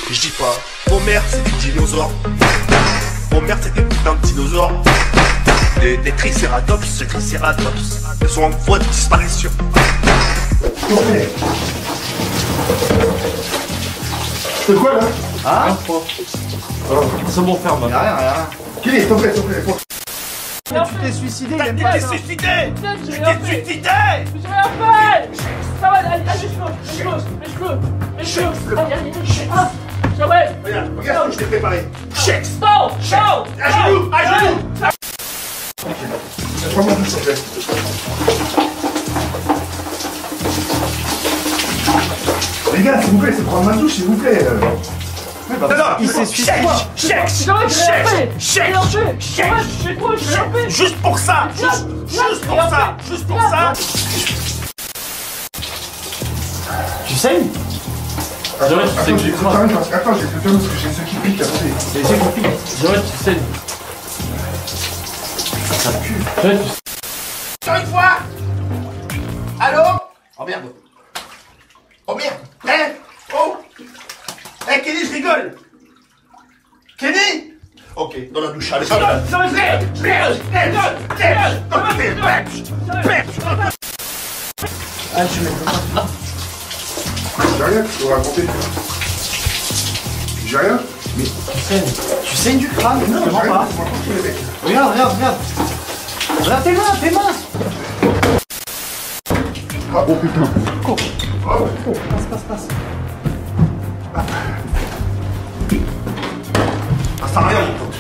Je dis pas, vos mères c'est des dinosaures. Vos mères c'est des putains de dinosaures. Des tricératops, elles sont en voie de disparition. C'est quoi là? Ah, c'est bon, ferme. Y'a rien. Qui est? S'il te plaît. Tu t'es suicidé, Tu t'es suicidé! Tu t'es suicidé! J'ai rien fait! Ça va, allez, mes cheveux. Regarde ce que je t'ai préparé. Chèque! Non! À genoux! Prends-moi tout, s'il te plaît. Les gars, s'il vous plaît, c'est prendre ma douche, s'il vous plaît. il s'est suicidé. Chèque! Juste pour ça! Juste pour ça! Tu saignes? Attends, j'ai j'ai fait parce que j'ai ceux qui piquent après. C'est ça qui pique. Joël, tu saignes. Ça pue. Joël, tu Encore une fois! Allô? Oh merde! Oh! Eh Kenny, je rigole! Kenny! Ok, dans la douche, allez, ça va! Ah, tu mets. J'ai rien, tu dois raconter. J'ai rien. Mais tu saignes. Tu saignes du crâne? Non, Comment j'ai pas? rien. Les mecs. Regarde. Regarde tes mains. Oh putain. Passe. Ça sert à rien, mon pote.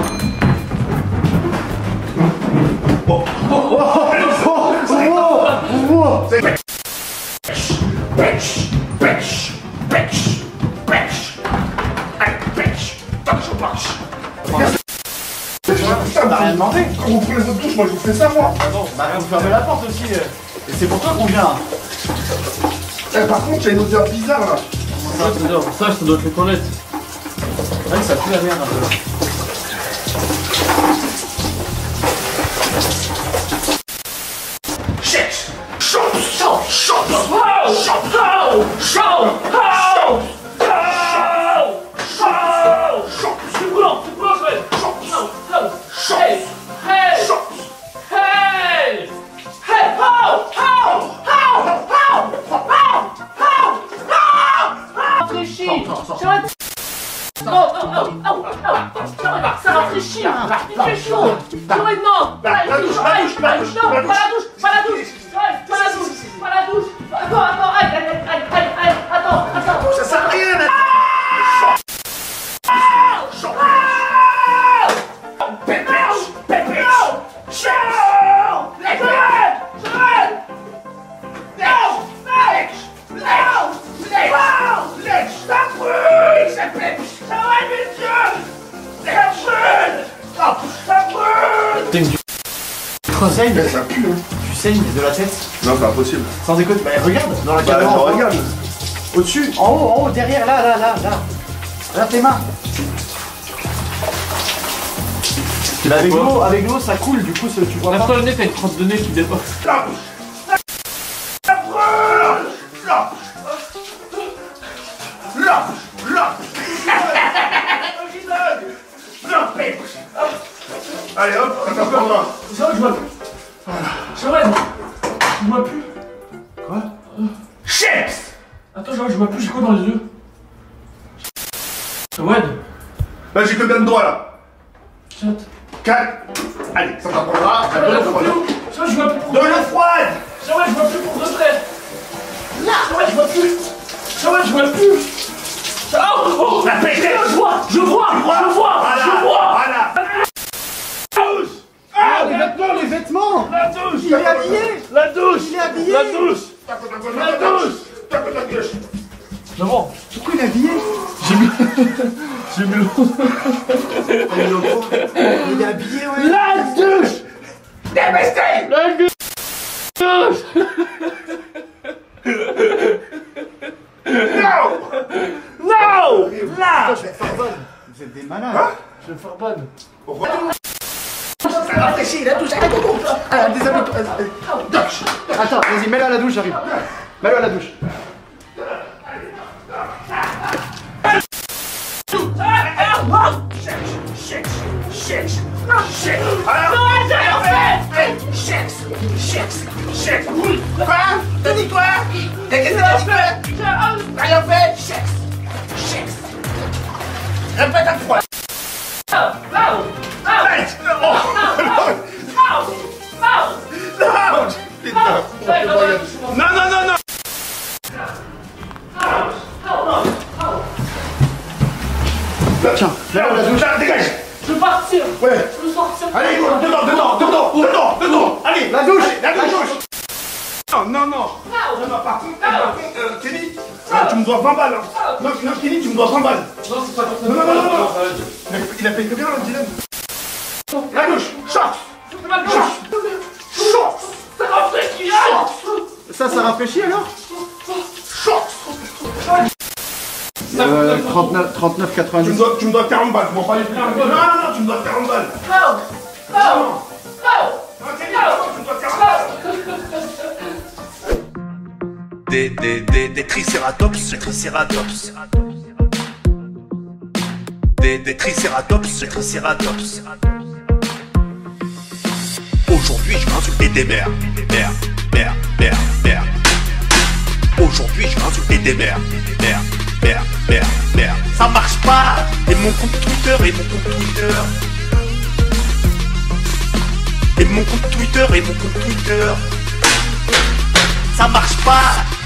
T'as rien demandé? Quand vous prenez votre douche, moi je vous fais ça, moi. Bah, vous fermez la porte aussi. Et c'est pour toi qu'on vient. Par contre, il y a une odeur bizarre là. ça doit être les toilettes. Ouais, ça pue la merde un peu. Ça rafraîchit! Il fait chaud! Joël, non! Pas la douche! Attends, attends! Ça sert à rien, là! Tu saignes? Ça pue, hein. Tu saignes de la tête? Non, c'est impossible. Sans déconner. Bah, regarde dans la Bah, caméra. je regarde. Au-dessus, en haut, derrière, là. Regarde tes mains. Avec l'eau, ça coule, du coup, tu vois pas. Lève-toi le nez, t'as une crotte de nez qui dépasse. Allez hop, attends, prends-moi. C'est vrai que je vois plus! Joël! Je vois plus! Quoi? Chips! Attends, Joël, je vois plus, j'ai quoi dans les yeux? Joël! Là, j'ai combien de doigts là? 4. 4. Allez, ça t'apprendra. Joël, je vois plus pour De l'eau froide! Joël, je vois plus pour de vrai! Joël, je vois plus! Oh! La pété! Je vois! Voilà! Ah, les vêtements! La douche! Il est habillé! La douche! Il est habillé! La douche! Maman, Pourquoi il est habillé? j'ai mis l'eau. Il est habillé, ouais! La douche! Dépêche-toi! La gueule. Non! Là! Je vais faire bonne! Vous êtes des malades! Je vais faire bonne. Pourquoi? Ça rafraîchit, la douche! Déshabille-toi! Attends, vas-y, mets-le à la douche, j'arrive! Mets-le à la douche! Quoi? T'as dit quoi? Qu'est-ce que t'as dit quoi? T'as rien fait? Répète à fois. Non. Tiens, là, la douche. Dégage. Je veux partir. Ouais. Je veux sortir. Allez, dedans. Allez, La douche. la douche. Non. Par contre, Kenny, tu me dois 20 balles. Hein. Non, Kenny, tu me dois 20 balles. Non, c'est pas comme ça. Non. Il a payé combien, le Dylan? La douche. Short. Ça rafraîchit. Ça rafraîchit alors? 39,90. Tu me dois 40 balles. Je m'en parle plus. Non, tu me dois 40 balles. Tu me dois 40 balles. Des tricératops, Des tricératops. Aujourd'hui, je vais insulter des mères. Aujourd'hui, je vais insulter des mères. Ça marche pas. Et mon compte Twitter. Ça marche pas.